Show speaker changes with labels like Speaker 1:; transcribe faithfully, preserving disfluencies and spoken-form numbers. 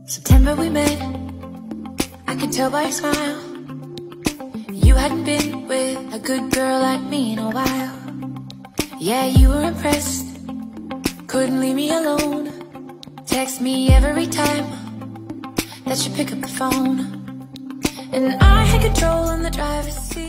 Speaker 1: September we met, I could tell by your smile. You hadn't been with a good girl like me in a while. Yeah, you were impressed, couldn't leave me alone. Text me every time that you pick up the phone. And I had control in the driver's seat.